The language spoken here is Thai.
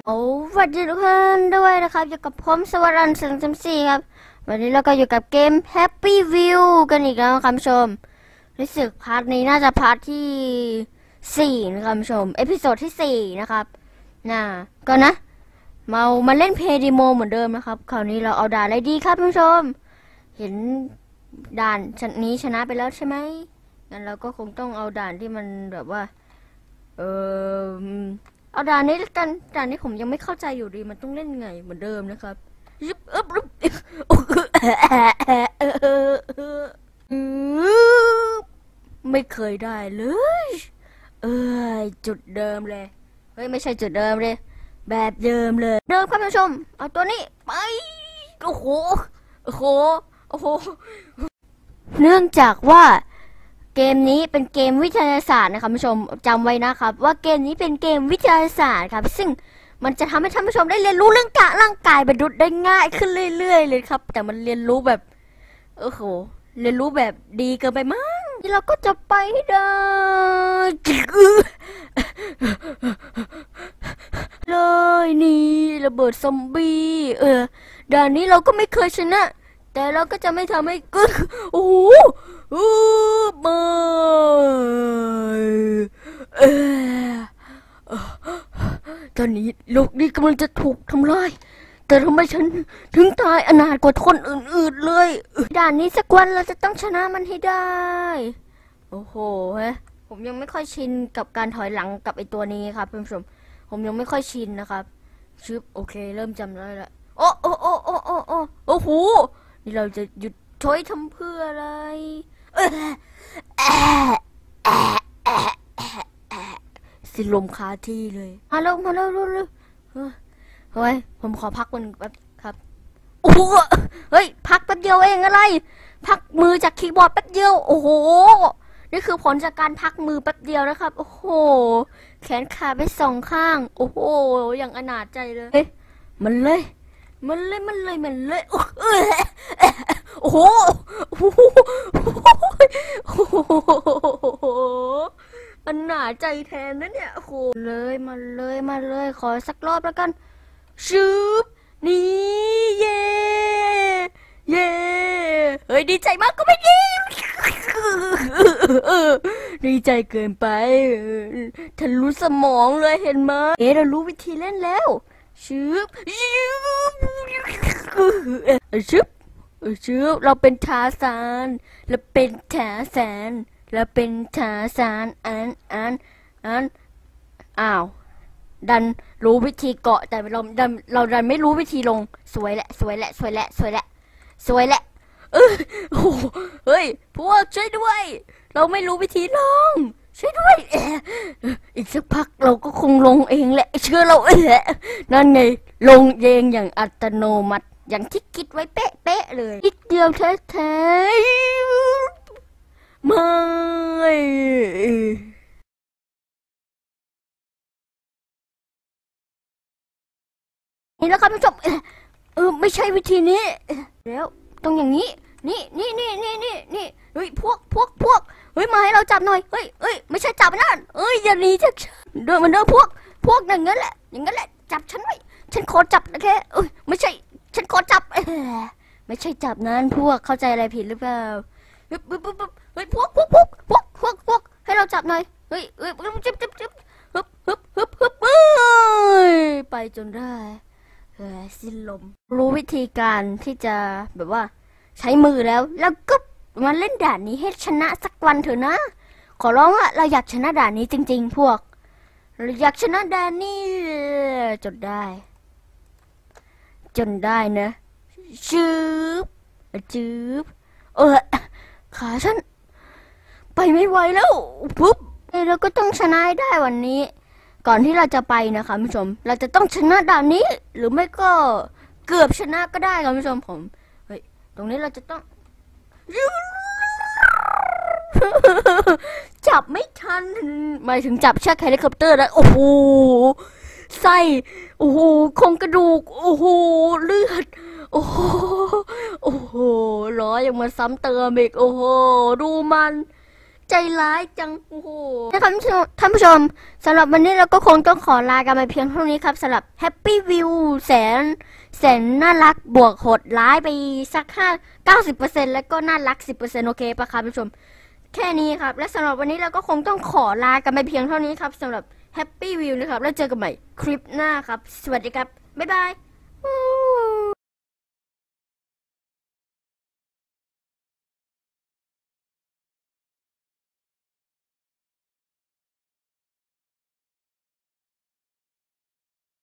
โอ้สวัสดีทุกท่านด้วยนะครับอยู่กับผมสวรันต์134ครับวันนี้เราก็อยู่กับเกม Happy View กันอีกแล้วครับผู้ชมรู้สึกพาร์ทนี้น่าจะพาร์ทที่4นะครับผู้ชมเอพิโซดที่4นะครับก็นะมาเล่นเพย์ดีโมเหมือนเดิมนะครับคราวนี้เราเอาด่านอะไรดีครับผู้ชมเห็นด่านนี้ชนะไปแล้วใช่ไหมงั้นเราก็คงต้องเอาด่านที่มันแบบว่าเอาด่านนี้แล้วกันด่านนี้ผมยังไม่เข้าใจอยู่ดีมันต้องเล่นไงเหมือนเดิมนะครับยึบไม่เคยได้เลยจุดเดิมเลยเฮ้ยไม่ใช่จุดเดิมเลยแบบเดิมเลยเดิมครับท่านผู้ชมเอาตัวนี้ไปโอ้โหเนื่องจากว่าเกมนี้เป็นเกมวิทยาศาสตร์นะครับท่านผู้ชมจำไว้นะครับว่าเกมนี้เป็นเกมวิทยาศาสตร์ครับซึ่งมันจะทำให้ท่านผู้ชมได้เรียนรู้เรื่องร่างกายมนุษย์ได้ง่ายขึ้นเรื่อยๆเลยครับแต่มันเรียนรู้แบบเรียนรู้แบบดีเกินไปมั้งที่เราก็จะไปให้ได้เลยนี่ระเบิดซอมบี้ด่านนี้เราก็ไม่เคยชนะแต่เราก็จะไม่ทำให้โอ้โหมาตอนนี้โลกนี้กำลังจะถูกทำลายแต่ทำไมฉันถึงตายอนาถกว่าคนอื่นๆเลยด่านนี้สักวันเราจะต้องชนะมันให้ได้โอ้โหผมยังไม่ค่อยชินกับการถอยหลังกับไอตัวนี้ครับท่านผู้ชมผมยังไม่ค่อยชินนะครับโอเคเริ่มจำได้ละโอ้โหนี่เราจะหยุดถอยทำเพื่ออะไรสิลมคาที่เลยมาเร็วเฮ้ยผมขอพักวันแป๊บครับโอ้โหเฮ้ยพักแป๊บเดียวเองอะไรพักมือจากคีย์บอร์ดแป๊บเดียวโอ้โหนี่คือผลจากการพักมือแป๊บเดียวนะครับโอ้โหแขนขาไป2 ข้างโอ้โหอย่างอนาถใจเลยมันเลยโอ้โหอนาถใจแทนนะเนี่ยโอ้โหมาเลยขอสักรอบแล้วกันชืบนี่เย่เฮ้ยดีใจมากก็ไม่ดีดีใจเกินไปทะลุสมองเลยเห็นไหมเรารู้วิธีเล่นแล้วชืบเราเป็นทาซานอ้าวดันรู้วิธีเกาะแต่เราดันไม่รู้วิธีลงสวยแหละโอ้เฮ้ยพวกช่วยด้วยเราไม่รู้วิธีลงช่วยด้วยอีกสักพักเราก็คงลงเองแหละเชื่อเรานั่นไงลงเองอย่างอัตโนมัติอย่างที่คิดไว้เป๊ะเลยนิดเดียวแท้ๆไม่นี่แล้วครับผู้ชมไม่ใช่วิธีนี้แล้วต้องอย่างนี้นี่เฮ้ยพวกเฮ้ยมาให้เราจับหน่อยเฮ้ยไม่ใช่จับนั่นอย่าหนีจากฉันเดินพวกอย่างนั้นแหละจับฉันไว้ฉันขอจับนะแค่ไม่ใช่ฉันขอจับไม่ใช่จับนั้นพวกเข้าใจอะไรผิดหรือเปล่าเฮ้ยพวกให้เราจับหน่อยเฮ้ยจิ๊บไปจนได้สิ้นลมรู้วิธีการที่จะแบบว่าใช้มือแล้วก็มาเล่นด่านนี้ให้ชนะสักวันเถอะนะขอร้องละเราอยากชนะด่านนี้จริงๆพวกเราอยากชนะด่านนี้จนได้นะจืบขาฉันไปไม่ไหวแล้วปุ๊บเราก็ต้องชนะให้ได้วันนี้ก่อนที่เราจะไปนะคะผู้ชมเราจะต้องชนะด่านนี้หรือไม่ก็เกือบชนะก็ได้ค่ะผู้ชมผมตรงนี้เราจะต้องจับไม่ทันหมายถึงจับเชือกเฮลิคอปเตอร์แล้วโอ้โหไส้โอ้โหโครงกระดูกโอ้โหเลือดโอ้โหล้อยังมาซ้ำเติมอีกโอ้โหดูมันใจร้ายจังโอ้โหนะครับท่านผู้ชมสำหรับวันนี้เราก็คงต้องขอลากันไปเพียงเท่านี้ครับสำหรับ Happy View แสนน่ารักบวกโหดร้ายไปสัก90%แล้วก็น่ารัก10%โอเคปะครับท่านผู้ชมแค่นี้ครับและสำหรับวันนี้เราก็คงต้องขอลากันไปเพียงเท่านี้ครับสำหรับ Happy View นะครับแล้วเจอกันใหม่คลิปหน้าครับสวัสดีครับบ๊ายบาย